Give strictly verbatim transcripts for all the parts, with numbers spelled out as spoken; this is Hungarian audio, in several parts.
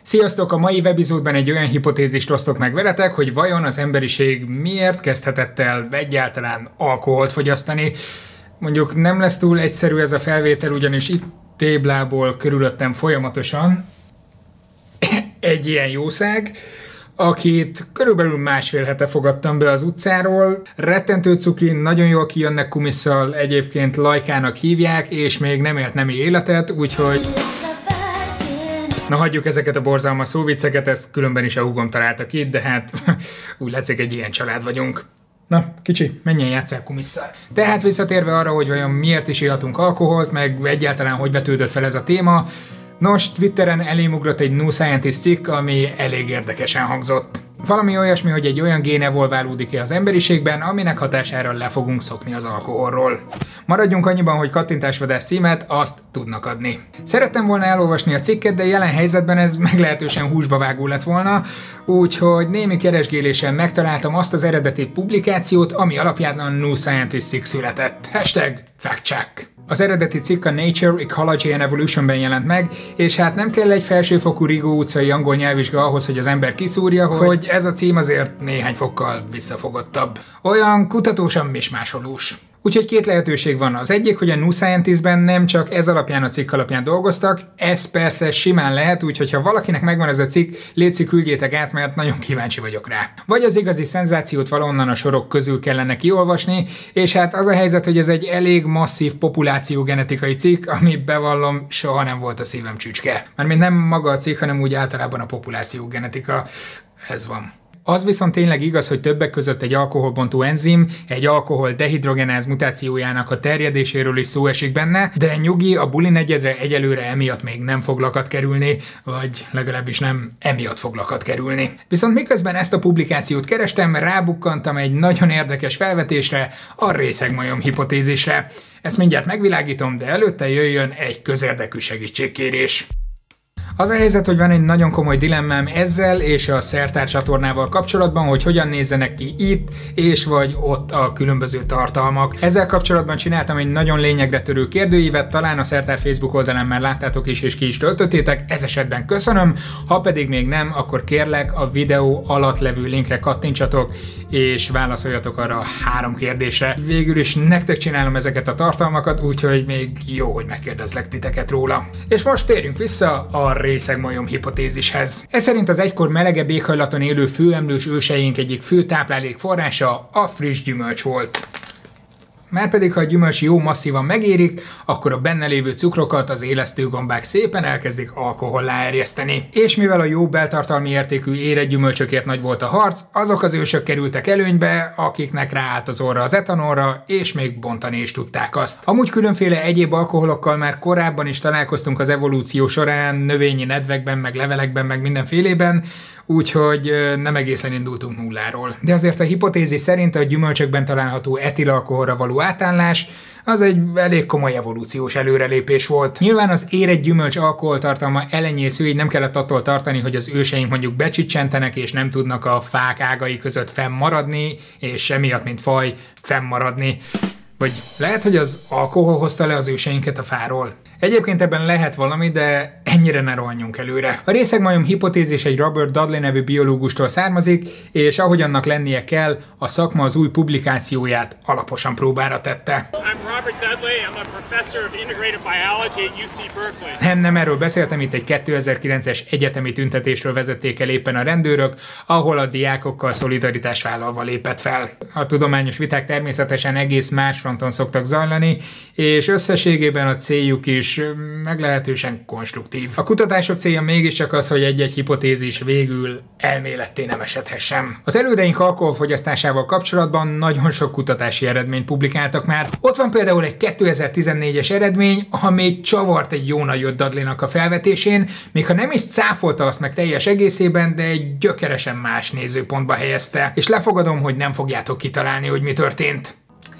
Sziasztok! A mai webizódban egy olyan hipotézist osztok meg veletek, hogy vajon az emberiség miért kezdhetett el egyáltalán alkoholt fogyasztani. Mondjuk nem lesz túl egyszerű ez a felvétel, ugyanis itt téblából körülöttem folyamatosan egy ilyen jószág, akit körülbelül másfél hete fogadtam be az utcáról. Rettentő cuki, nagyon jól kijönnek kumisszal, egyébként Lajkának hívják, és még nem élt nemi életet, úgyhogy... Na hagyjuk ezeket a borzalmas szóvicceket, ezt különben is a húgom találtak itt, de hát úgy látszik, egy ilyen család vagyunk. Na, kicsi, menjen játsszál kumisszal. Tehát visszatérve arra, hogy vajon miért is ihatunk alkoholt, meg egyáltalán hogy vetődött fel ez a téma, nos, Twitteren elém ugrott egy No Scientist cikk, ami elég érdekesen hangzott. Valami olyasmi, hogy egy olyan gén evolválódik ki az emberiségben, aminek hatására le fogunk szokni az alkoholról. Maradjunk annyiban, hogy kattintásvadász címet azt tudnak adni. Szerettem volna elolvasni a cikket, de jelen helyzetben ez meglehetősen húsba vágó lett volna, úgyhogy némi keresgélésen megtaláltam azt az eredeti publikációt, ami alapján a No Scientist cikk született. Hashtag factcheck. Az eredeti cikk a Nature, Ecology and Evolutionben jelent meg, és hát nem kell egy felsőfokú Rigó utcai angol nyelvvizsga ahhoz, hogy az ember kiszúrja, hogy ez a cím azért néhány fokkal visszafogottabb. Olyan kutatósan mismásolós. Úgyhogy két lehetőség van. Az egyik, hogy a No Scientistben nem csak ez alapján a cikk alapján dolgoztak, ez persze simán lehet, úgyhogy ha valakinek megvan ez a cikk, létszik, küldjétek át, mert nagyon kíváncsi vagyok rá. Vagy az igazi szenzációt valahonnan a sorok közül kellene kiolvasni, és hát az a helyzet, hogy ez egy elég masszív populációgenetikai cikk, ami bevallom, soha nem volt a szívem csücske. Mármint nem maga a cikk, hanem úgy általában a populációgenetika. Ez van. Az viszont tényleg igaz, hogy többek között egy alkoholbontó enzim, egy alkohol dehidrogenáz mutációjának a terjedéséről is szó esik benne, de nyugi, a buli negyedre egyelőre emiatt még nem fog lakat kerülni, vagy legalábbis nem emiatt fog lakat kerülni. Viszont miközben ezt a publikációt kerestem, rábukkantam egy nagyon érdekes felvetésre, a részegmajom hipotézisre. Ezt mindjárt megvilágítom, de előtte jöjjön egy közérdekű segítségkérés. Az a helyzet, hogy van egy nagyon komoly dilemmám ezzel és a Szertár csatornával kapcsolatban, hogy hogyan nézzenek ki itt és vagy ott a különböző tartalmak. Ezzel kapcsolatban csináltam egy nagyon lényegre törő kérdőívet, talán a Szertár Facebook oldalán már láttátok is és ki is töltöttétek, ez esetben köszönöm, ha pedig még nem, akkor kérlek a videó alatt levő linkre kattintsatok és válaszoljatok arra a három kérdésre. Végül is nektek csinálom ezeket a tartalmakat, úgyhogy még jó, hogy megkérdezlek titeket róla. És most térjünk vissza a részegmajom hipotézishez. Ez szerint az egykor melegebb éghajlaton élő főemlős őseink egyik fő táplálék forrása a friss gyümölcs volt. Márpedig, ha a gyümölcs jó masszívan megérik, akkor a benne lévő cukrokat az élesztőgombák szépen elkezdik alkohollá erjeszteni. És mivel a jó beltartalmi értékű érett gyümölcsökért nagy volt a harc, azok az ősök kerültek előnybe, akiknek ráállt az orra az etanolra, és még bontani is tudták azt. Amúgy különféle egyéb alkoholokkal már korábban is találkoztunk az evolúció során, növényi nedvekben, meg levelekben, meg mindenfélében, úgyhogy nem egészen indultunk nulláról. De azért a hipotézis szerint a gyümölcsökben található etilalkoholra való átállás az egy elég komoly evolúciós előrelépés volt. Nyilván az érett gyümölcs alkoholtartalma elenyésző, így nem kellett attól tartani, hogy az őseink mondjuk becsicsentenek és nem tudnak a fák ágai között fennmaradni, és emiatt, mint faj, fennmaradni. Vagy lehet, hogy az alkohol hozta le az őseinket a fáról? Egyébként ebben lehet valami, de ennyire ne rohanjunk előre. A részegmajom hipotézis egy Robert Dudley nevű biológustól származik, és ahogy annak lennie kell, a szakma az új publikációját alaposan próbára tette. I'm Robert Dudley, I'm a professor of integrative biology at U C Berkeley. Nem, nem erről beszéltem, itt egy kétezer-kilences egyetemi tüntetésről vezették el éppen a rendőrök, ahol a diákokkal szolidaritás vállalva lépett fel. A tudományos viták természetesen egész más fronton szoktak zajlani, és összességében a céljuk is meglehetősen konstruktív. A kutatások célja mégiscsak az, hogy egy-egy hipotézis végül elméletté nem esedhessen. Az elődeink alkoholfogyasztásával kapcsolatban nagyon sok kutatási eredményt publikáltak már. Ott van például egy kétezer-tizennégyes eredmény, ami csavart egy jó nagyot Dudleynak a felvetésén, még ha nem is cáfolta azt meg teljes egészében, de egy gyökeresen más nézőpontba helyezte. És lefogadom, hogy nem fogjátok kitalálni, hogy mi történt.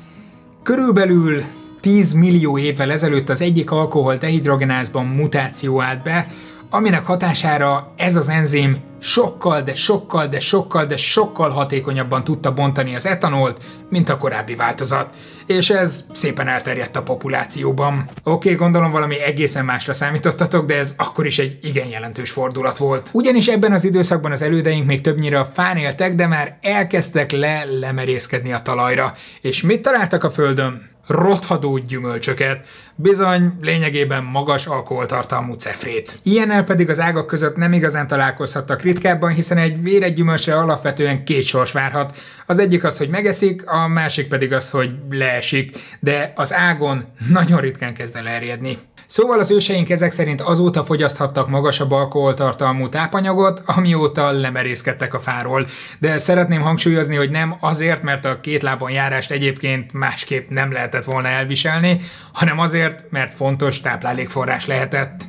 Körülbelül tíz millió évvel ezelőtt az egyik alkohol dehidrogenázban mutáció állt be, aminek hatására ez az enzim sokkal, de sokkal, de sokkal, de sokkal hatékonyabban tudta bontani az etanolt, mint a korábbi változat. És ez szépen elterjedt a populációban. Oké, gondolom valami egészen másra számítottatok, de ez akkor is egy igen jelentős fordulat volt. Ugyanis ebben az időszakban az elődeink még többnyire a fán éltek, de már elkezdtek le lemerészkedni a talajra. És mit találtak a földön? Rothadó gyümölcsöket, bizony lényegében magas alkoholtartalmú cefrét. Ilyennel pedig az ágak között nem igazán találkozhattak ritkábban, hiszen egy véres gyümölcsre alapvetően két sors várhat. Az egyik az, hogy megeszik, a másik pedig az, hogy leesik, de az ágon nagyon ritkán kezd el erjedni. Szóval az őseink ezek szerint azóta fogyaszthattak magasabb alkoholtartalmú tápanyagot, amióta lemerészkedtek a fáról. De szeretném hangsúlyozni, hogy nem azért, mert a két lábon járást egyébként másképp nem lehetett volna elviselni, hanem azért, mert fontos táplálékforrás lehetett.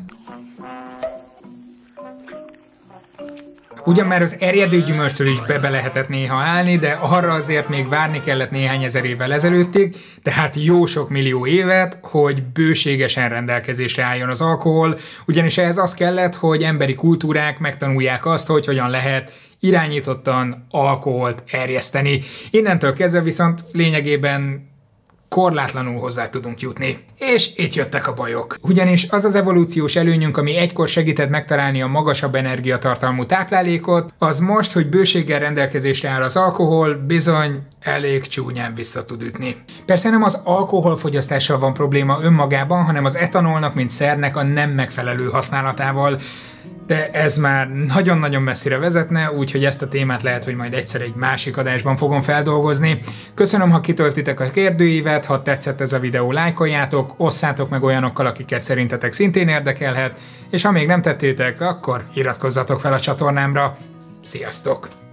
Ugyan már az erjedő gyümölcstől is bebe lehetett néha állni, de arra azért még várni kellett néhány ezer évvel ezelőttig, tehát jó sok millió évet, hogy bőségesen rendelkezésre álljon az alkohol, ugyanis ehhez az kellett, hogy emberi kultúrák megtanulják azt, hogy hogyan lehet irányítottan alkoholt erjeszteni. Innentől kezdve viszont lényegében korlátlanul hozzá tudunk jutni. És itt jöttek a bajok. Ugyanis az az evolúciós előnyünk, ami egykor segített megtalálni a magasabb energiatartalmú táplálékot, az most, hogy bőséggel rendelkezésre áll az alkohol, bizony elég csúnyán vissza tud ütni. Persze nem az alkoholfogyasztással van probléma önmagában, hanem az etanolnak, mint szernek a nem megfelelő használatával. De ez már nagyon-nagyon messzire vezetne, úgyhogy ezt a témát lehet, hogy majd egyszer egy másik adásban fogom feldolgozni. Köszönöm, ha kitöltitek a kérdőívet, ha tetszett ez a videó, lájkoljátok, osszátok meg olyanokkal, akiket szerintetek szintén érdekelhet, és ha még nem tettétek, akkor iratkozzatok fel a csatornámra. Sziasztok!